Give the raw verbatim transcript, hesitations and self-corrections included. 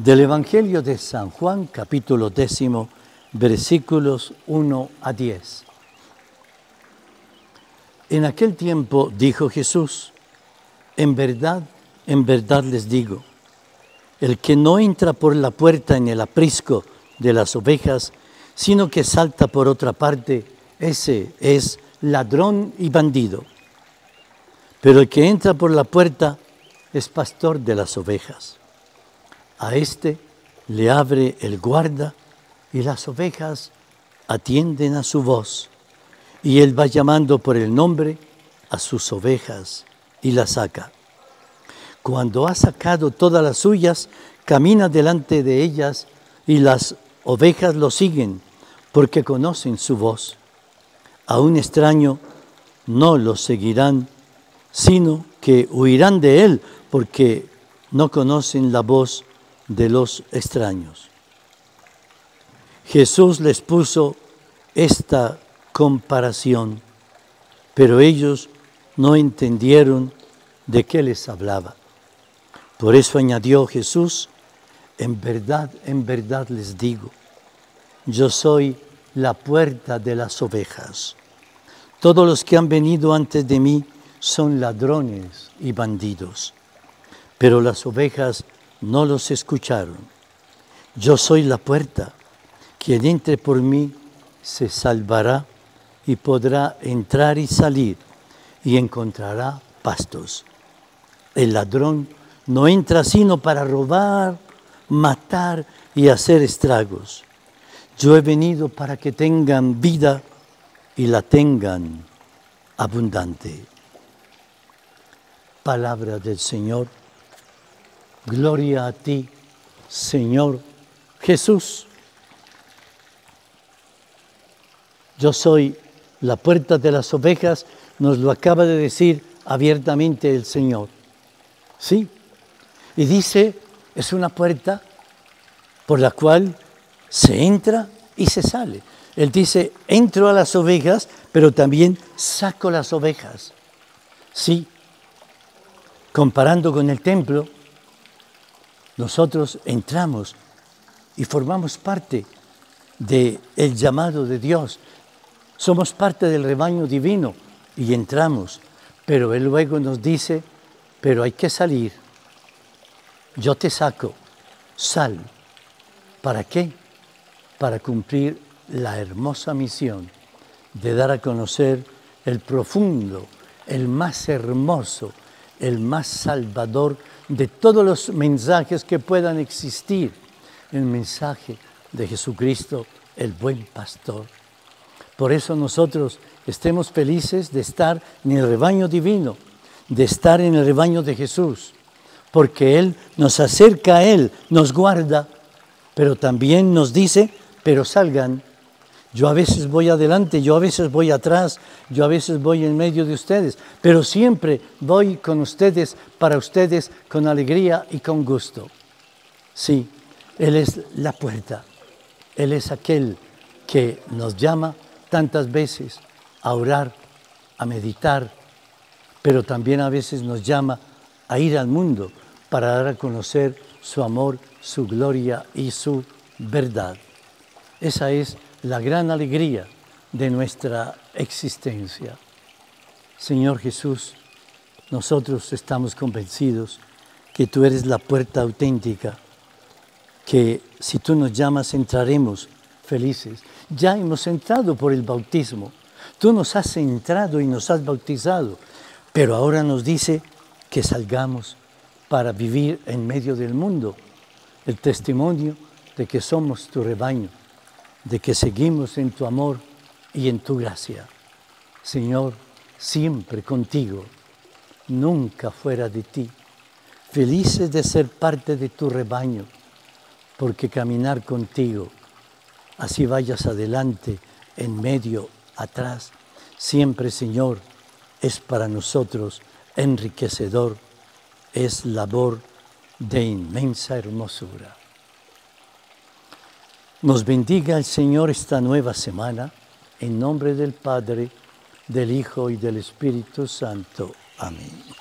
Del Evangelio de San Juan, capítulo décimo, versículos uno a diez. En aquel tiempo dijo Jesús: en verdad, en verdad les digo, el que no entra por la puerta en el aprisco de las ovejas, sino que salta por otra parte, ese es ladrón y bandido. Pero el que entra por la puerta es pastor de las ovejas. A éste le abre el guarda y las ovejas atienden a su voz. Y él va llamando por el nombre a sus ovejas y las saca. Cuando ha sacado todas las suyas, camina delante de ellas y las ovejas lo siguen porque conocen su voz. A un extraño no lo seguirán, sino que huirán de él porque no conocen la voz de los extraños. Jesús les puso esta comparación, pero ellos no entendieron de qué les hablaba. Por eso añadió Jesús: en verdad, en verdad les digo, yo soy la puerta de las ovejas. Todos los que han venido antes de mí son ladrones y bandidos, pero las ovejas no los escucharon. Yo soy la puerta. Quien entre por mí se salvará y podrá entrar y salir y encontrará pastos. El ladrón no entra sino para robar, matar y hacer estragos. Yo he venido para que tengan vida y la tengan abundante. Palabra del Señor. Gloria a ti, Señor Jesús. Yo soy la puerta de las ovejas, nos lo acaba de decir abiertamente el Señor. Sí, y dice, es una puerta por la cual se entra y se sale. Él dice, entro a las ovejas, pero también saco las ovejas. Sí, comparando con el templo, nosotros entramos y formamos parte del llamado de Dios. Somos parte del rebaño divino y entramos. Pero Él luego nos dice, pero hay que salir. Yo te saco, sal. ¿Para qué? Para cumplir la hermosa misión de dar a conocer el profundo, el más hermoso, el más salvador de todos los mensajes que puedan existir, el mensaje de Jesucristo, el buen pastor. Por eso nosotros estemos felices de estar en el rebaño divino, de estar en el rebaño de Jesús, porque Él nos acerca a Él, nos guarda, pero también nos dice, pero salgan. Yo a veces voy adelante, yo a veces voy atrás, yo a veces voy en medio de ustedes, pero siempre voy con ustedes, para ustedes, con alegría y con gusto. Sí, Él es la puerta, Él es aquel que nos llama tantas veces a orar, a meditar, pero también a veces nos llama a ir al mundo para dar a conocer su amor, su gloria y su verdad. Esa es la gran alegría de nuestra existencia. Señor Jesús, nosotros estamos convencidos que tú eres la puerta auténtica, que si tú nos llamas entraremos felices. Ya hemos entrado por el bautismo, tú nos has entrado y nos has bautizado, pero ahora nos dice que salgamos para vivir en medio del mundo el testimonio de que somos tu rebaño, de que seguimos en tu amor y en tu gracia. Señor, siempre contigo, nunca fuera de ti. Felices de ser parte de tu rebaño, porque caminar contigo, así vayas adelante, en medio, atrás, siempre, Señor, es para nosotros enriquecedor, es labor de inmensa hermosura. Nos bendiga el Señor esta nueva semana, en nombre del Padre, del Hijo y del Espíritu Santo. Amén.